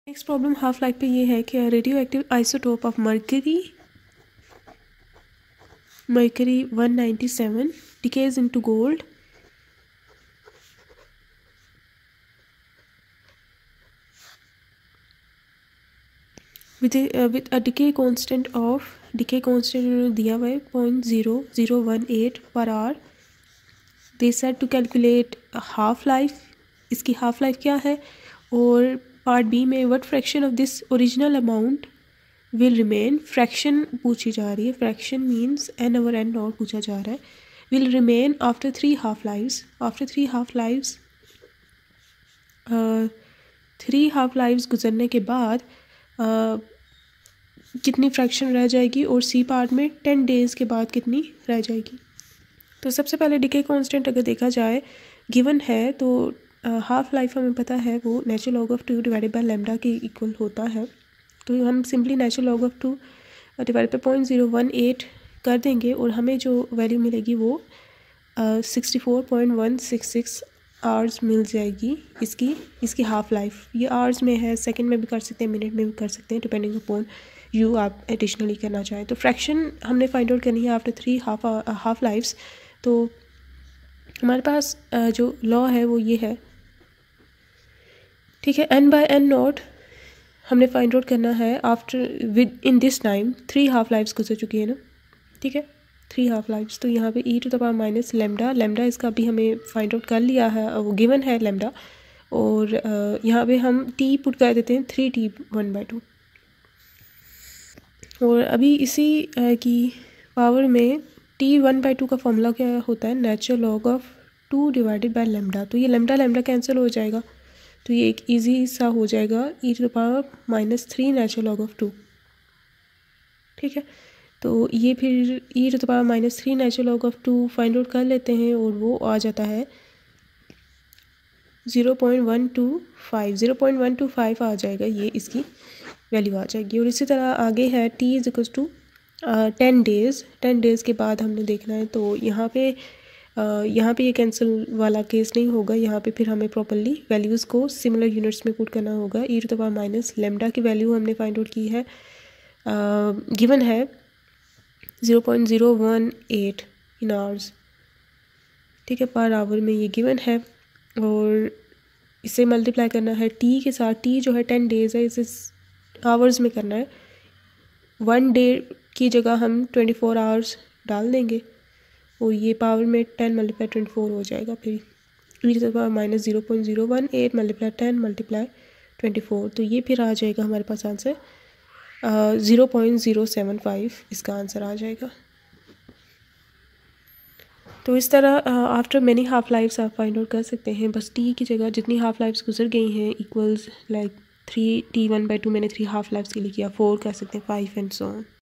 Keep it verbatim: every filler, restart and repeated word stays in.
Next problem half life पे ये है कि radioactive isotope of mercury mercury one ninety seven decays into gold with a, uh, with a decay constant of decay constant दिया हुआ है point zero zero one eight per hour. They said to calculate half life. इसकी half life क्या है और part B में what fraction of this original amount will remain. Fraction पूछी जा रही है. Fraction means N over N naught पूछा जा रहा है. Will remain after three half lives. After three half lives three half lives गुजरने के बाद uh, कितनी फ्रैक्शन रह जाएगी और सी पार्ट में टेन डेज़ के बाद कितनी रह जाएगी. तो सबसे पहले डिके कांस्टेंट अगर देखा जाए गिवन है तो हाफ लाइफ हमें पता है वो natural log of two divided by lambda के इक्वल होता है. तो हम simply natural log of two divided by point zero one eight कर देंगे और हमें जो वैल्यू मिलेगी वो sixty four point one six six hours मिल जाएगी. इसकी इसकी हाफ लाइफ ये आवर्स में है. सेकंड में भी कर सकते हैं, मिनट में भी कर सकते हैं, डिपेंडिंग अपॉन यू आप एडिशनली करना चाहें. तो फ्रैक्शन हमने फाइंड आउट करनी है after three half half lifes. तो हमारे पास uh, जो लॉ है वो ये है, ठीक है. एन बाय एन नॉट हमने फाइंड आउट करना है after within this time. Three half lifes गुजर चुकी है ना, ठीक है, थ्री हाफ लाइफ्स. तो यहाँ पे e to the power minus lambda. Lambda इसका भी हमें फाइंड आउट कर लिया है, वो गिवन है लेमडा. और uh, यहाँ पे हम टी पुट कर देते हैं three T one by two. और अभी इसी uh, की पावर में टी वन बाई टू का फॉर्मूला क्या होता है, natural log of two divided by lambda. तो ये लेमडा लेमडा कैंसिल हो जाएगा तो ये एक इजी सा हो जाएगा e to the power minus three natural log of two, ठीक है. तो ये फिर e to the power minus three natural log of two find out कर लेते हैं और वो आ जाता है zero point one two five. Zero point one two five आ जाएगा, ये इसकी वैल्यू आ जाएगी. और इसी तरह आगे है T is equals to ten days. Ten days के बाद हमने देखना है. तो यहाँ पे uh, यहाँ पे ये कैंसिल वाला केस नहीं होगा. यहाँ पे फिर हमें प्रॉपर्ली वैल्यूज़ को सिमिलर यूनिट्स में पुट करना होगा. E to the power minus lambda की वैल्यू हमने फाइंड आउट की है, गिवन uh, है zero point zero one eight in hours, ठीक है, पर आवर में ये गिवन है. और इसे मल्टीप्लाई करना है टी के साथ. टी जो है टेन डेज़ है, इसे आवर्स में करना है. वन डे की जगह हम ट्वेंटी फोर आवर्स डाल देंगे और ये पावर में टेन मल्टीप्लाई ट्वेंटी फोर हो जाएगा. फिर e to the power minus zero point zero one eight multiply ten multiply twenty four. तो ये फिर आ जाएगा हमारे पास answer zero point zero seven five. इसका आंसर आ जाएगा. तो इस तरह आफ्टर मैनी हाफ लाइफ्स आप फाइंड आउट कर सकते हैं. बस टी की जगह जितनी हाफ लाइफ्स गुजर गई हैं equals like three T one by two मैंने थ्री हाफ लाइफ्स के लिए किया, फोर कर सकते हैं, फाइव एंड सो ऑन.